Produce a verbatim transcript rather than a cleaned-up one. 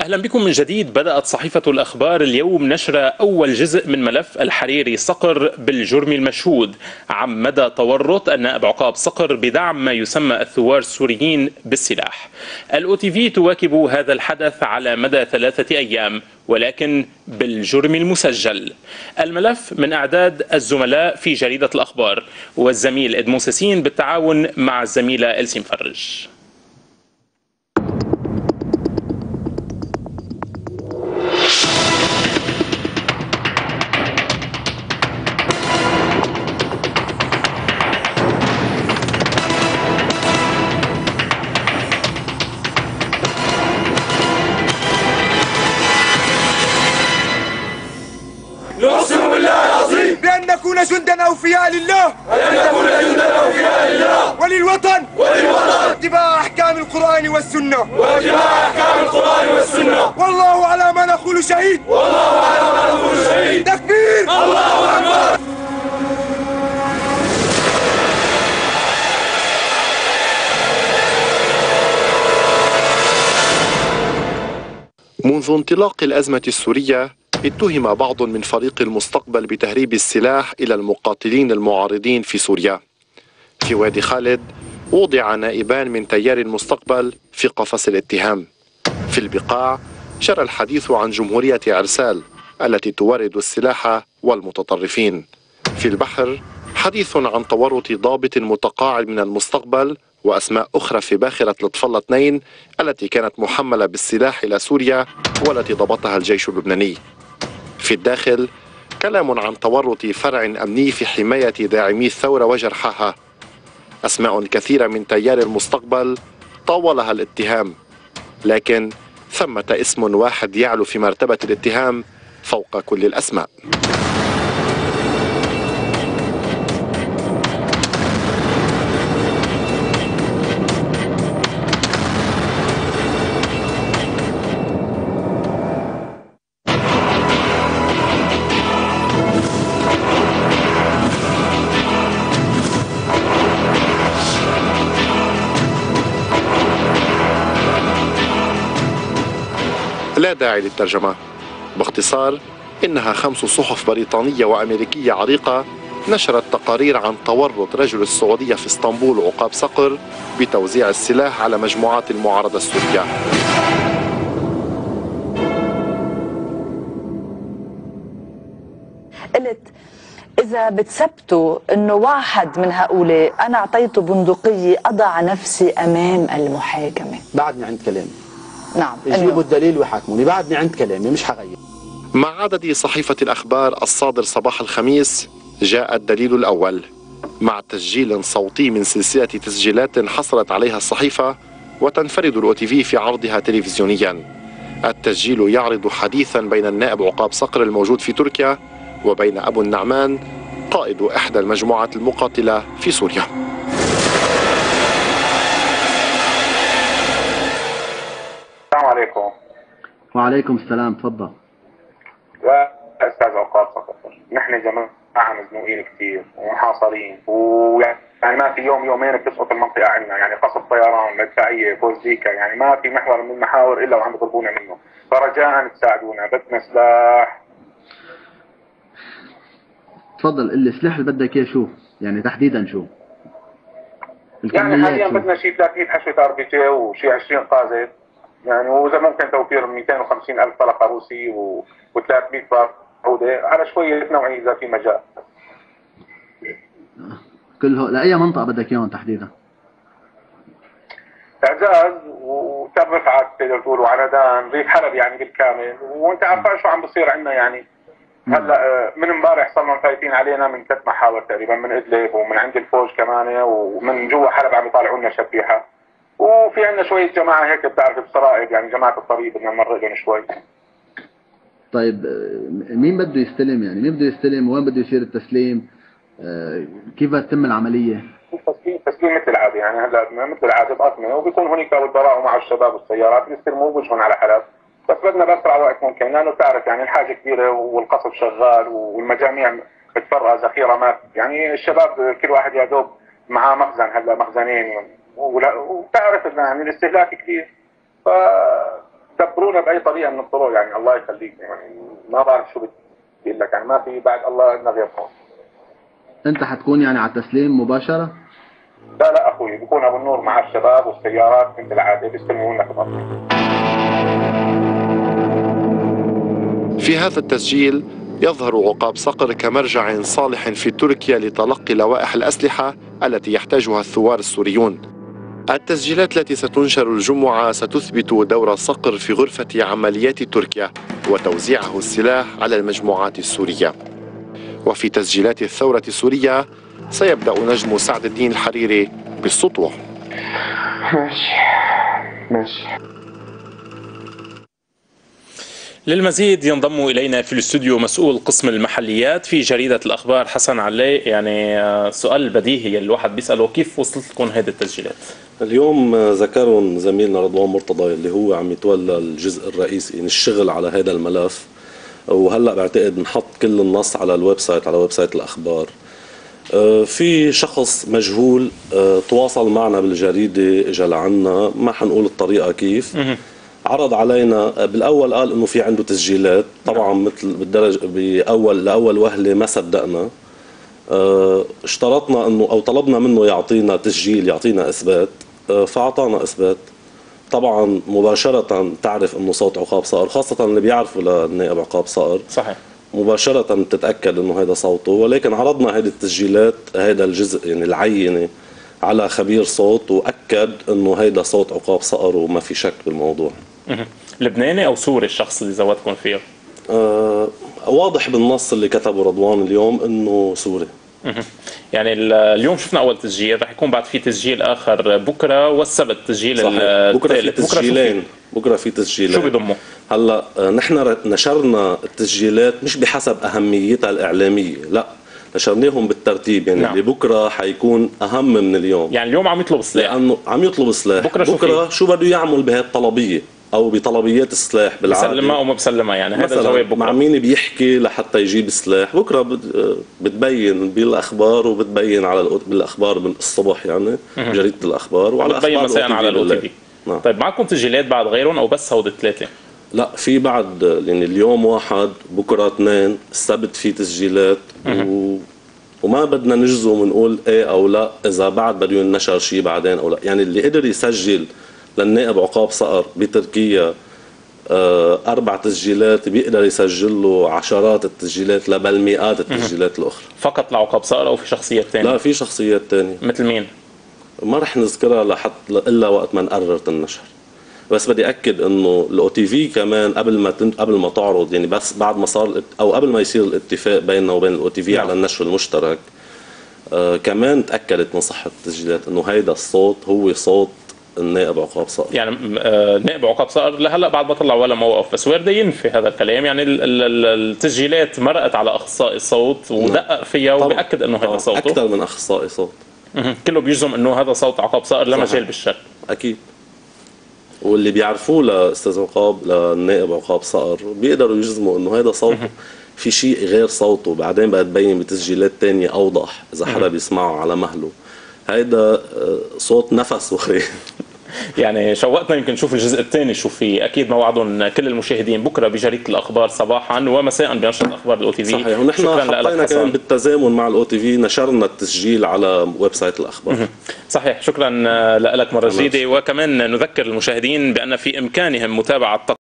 أهلا بكم من جديد. بدأت صحيفة الأخبار اليوم نشر أول جزء من ملف الحريري صقر بالجرم المشهود عن مدى تورط النائب عقاب صقر بدعم ما يسمى الثوار السوريين بالسلاح. الأو تي في تواكب هذا الحدث على مدى ثلاثة أيام ولكن بالجرم المسجل. الملف من إعداد الزملاء في جريدة الأخبار والزميل إدمون سيسين بالتعاون مع الزميلة إلسي مفرج. نقسم بالله العظيم بأن نكون جندا أوفياء لله بأن نكون جندا أوفياء لله وللوطن وللوطن واتباع أحكام القرآن والسنة واتباع أحكام القرآن والسنة. والله على ما نقول شهيد. والله على ما نقول شهيد. تكبير. الله أكبر. منذ انطلاق الأزمة السورية اتهم بعض من فريق المستقبل بتهريب السلاح إلى المقاتلين المعارضين في سوريا. في وادي خالد وضع نائبان من تيار المستقبل في قفص الاتهام. في البقاع جرى الحديث عن جمهورية عرسال التي تورد السلاح والمتطرفين. في البحر حديث عن تورط ضابط متقاعد من المستقبل وأسماء أخرى في باخرة لطف الله اثنين التي كانت محملة بالسلاح إلى سوريا والتي ضبطها الجيش اللبناني. في الداخل كلام عن تورط فرع أمني في حماية داعمي الثورة وجرحاها. أسماء كثيرة من تيار المستقبل طاولها الاتهام، لكن ثمة اسم واحد يعلو في مرتبة الاتهام فوق كل الأسماء. لا داعي للترجمة. باختصار إنها خمس صحف بريطانية وأمريكية عريقة نشرت تقارير عن تورط رجل السعودية في اسطنبول عقاب صقر بتوزيع السلاح على مجموعات المعارضة السورية. قلت إذا بتثبتوا إنه واحد من هؤلاء أنا أعطيته بندقية أضع نفسي أمام المحاكمة. بعدني عند كلامي. نعم. يجيبوا الدليل ويحاكموني، بعدني عند كلامي مش حغير. مع عدد صحيفة الأخبار الصادر صباح الخميس جاء الدليل الأول مع تسجيل صوتي من سلسلة تسجيلات حصلت عليها الصحيفة وتنفرد الأو تي في في عرضها تلفزيونيا. التسجيل يعرض حديثا بين النائب عقاب صقر الموجود في تركيا وبين أبو النعمان قائد إحدى المجموعات المقاتلة في سوريا. السلام عليكم. وعليكم السلام، تفضل. أستاذ عقاب صقر، نحن جماعة مزنوقين كثير ومحاصرين ويعني ما في يوم يومين بتسقط المنطقة عنا، يعني قصف طيران، مدفعية، بوزيكا، يعني ما في محور من المحاور إلا وعم بيطلبونا منه، فرجاء تساعدونا، بدنا سلاح. تفضل، السلاح اللي بدك اياه شو؟ يعني تحديدا شو؟ يعني حاليا بدنا شيء ثلاثمية حشوة ار بي جي وشيء عشرين قاذف، يعني وإذا ممكن توفير مئتين وخمسين ألف طلقة روسي و وثلاثمية بارودة على شوية نوعية إذا في مجال. كله لأي منطقة بدك إياهم تحديدا؟ إعزاز وتل رفعت تقدر تقول وعنادان، ريف حلب يعني بالكامل، وأنت عارفة شو عم بصير عندنا يعني. هلا من امبارح صرنا مفايتين علينا من ثلاث محاور تقريبا، من إدلب ومن عند الفوج كمان ومن جوا حلب عم يطالعوا لنا شبيحة، وفي عندنا شوية جماعة هيك بتعرف بصرائب، يعني جماعة الطريق بدنا نمرق لهم شوي. طيب مين بده يستلم، يعني مين بده يستلم وين بده يصير التسليم؟ كيف تتم العملية؟ تسليم تسليم مثل العادة، يعني هلا مثل العادة بأطمئة، وبيكون هناك والبراء مع الشباب والسيارات بيستلموا بوجهن على حلب، بس بدنا بأسرع وقت ممكن، لأنه بتعرف يعني الحاجة كبيرة والقصف شغال والمجاميع بتفرغ ذخيرة مات، يعني الشباب كل واحد يا دوب معاه مخزن، هلا مخزنين، وبتعرف يعني الاستهلاك كثير، ف دبرونا باي طريقه من الطرق يعني. الله يخليكم يعني ما بعرف شو بدي لك يعني، ما في بعد الله لنا غيركم. انت حتكون يعني على التسليم مباشره؟ لا لا اخوي، بكون ابو النور مع الشباب والسيارات مثل العاده بيستلموا لنا خطط. في هذا التسجيل يظهر عقاب صقر كمرجع صالح في تركيا لتلقي لوائح الأسلحة التي يحتاجها الثوار السوريون. التسجيلات التي ستنشر الجمعة ستثبت دور صقر في غرفة عمليات تركيا وتوزيعه السلاح على المجموعات السورية. وفي تسجيلات الثورة السورية سيبدأ نجم سعد الدين الحريري بالسطوة. ماشي ماشي. للمزيد ينضم إلينا في الاستوديو مسؤول قسم المحليات في جريدة الأخبار حسن علي. يعني سؤال بديهي اللي الواحد بيسأله، كيف وصلت لكم هذه التسجيلات؟ اليوم ذكرهم زميلنا رضوان مرتضى اللي هو عم يتولى الجزء الرئيسي من الشغل على هذا الملف، وهلا بعتقد نحط كل النص على الويب سايت على ويب سايت الأخبار. في شخص مجهول تواصل معنا بالجريدة، اجى لعنا، ما حنقول الطريقة كيف، عرض علينا. بالاول قال انه في عنده تسجيلات، طبعا مثل بالدرجه باول لاول وهله ما صدقنا. اشترطنا انه او طلبنا منه يعطينا تسجيل، يعطينا اثبات، فاعطانا اثبات. طبعا مباشره تعرف انه صوت عقاب صقر، خاصه اللي بيعرفوا للنائب عقاب صقر صحيح مباشره تتاكد انه هذا صوته. ولكن عرضنا هذه التسجيلات، هذا الجزء يعني العينه، على خبير صوت واكد انه هيدا صوت عقاب صقر وما في شك بالموضوع. لبناني او سوري الشخص اللي زودكم فيه؟ آه واضح بالنص اللي كتبه رضوان اليوم انه سوري. يعني اليوم شفنا اول تسجيل، رح يكون بعد في تسجيل اخر بكره والسبت تسجيل الثالث. بكره في تسجيلين، بكره في تسجيلين. شو بيضموا؟ هلا نحن نشرنا التسجيلات مش بحسب اهميتها الاعلاميه، لا نشرناهم بالترتيب يعني. نعم. اللي بكره حيكون اهم من اليوم. يعني اليوم عم يطلب سلاح، لانه عم يطلب سلاح. بكره شو, بكرة شو بده يعمل بهي الطلبيه او بطلبيات السلاح بالعاده، بسلمها او ما بسلمها يعني. هذا الجواب بكره مع مين بيحكي لحتى يجيب سلاح. بكره بتبين بالاخبار وبتبين على بالاخبار بالصبح يعني جريده الاخبار، وعلى بتبين مساء على الاو تي في. نعم. طيب معكم تسجيلات بعد غيرهم او بس هود الثلاثه؟ لا في بعد، يعني اليوم واحد، بكره اثنين، السبت في تسجيلات و... وما بدنا نجزم ونقول ايه او لا اذا بعد بده ينشر شيء بعدين او لا. يعني اللي قدر يسجل للنائب عقاب صقر بتركيا اربع تسجيلات بيقدر يسجل له عشرات التسجيلات، لا بل مئات التسجيلات الاخرى. فقط لعقاب صقر او في شخصيات ثانيه؟ لا في شخصيات ثانيه. مثل مين؟ ما رح نذكرها لحد الا وقت ما نقرر النشر. بس بدي اكد انه الاو تي في كمان قبل ما قبل ما تعرض، يعني بس بعد ما صار او قبل ما يصير الاتفاق بيننا وبين الاو تي في على النشر المشترك، آه كمان تاكدت من صحه التسجيلات انه هيدا الصوت هو صوت النائب عقاب صقر. يعني آه نائب عقاب صقر لهلا بعد ما طلع ولا موقف، بس وارد ينفي هذا الكلام. يعني ال ال التسجيلات مرقت على اخصائي الصوت ودقق فيها وباكد انه هذا صوته. اكثر من اخصائي صوت كله بيجزم انه هذا صوت عقاب صقر، لا مجال بالشك. اكيد. واللي بيعرفوه لاستاذ عقاب للنائب عقاب صقر بيقدروا يجزموا انه هذا صوته، في شيء غير صوته بعدين بقى تبين بتسجيلات تانية اوضح اذا حدا بيسمعه على مهله. هيدا صوت نفس وخير. يعني شوقتنا يمكن نشوف الجزء الثاني شو فيه. اكيد موعدهم كل المشاهدين بكره بجريده الاخبار صباحا ومساء بنشره اخبار الاو تي في. صحيح. ونحن حطينا كمان بالتزامن مع الاو تي في نشرنا التسجيل على ويب سايت الاخبار. صحيح. شكرا لك مره جديده. وكمان نذكر المشاهدين بان في امكانهم متابعه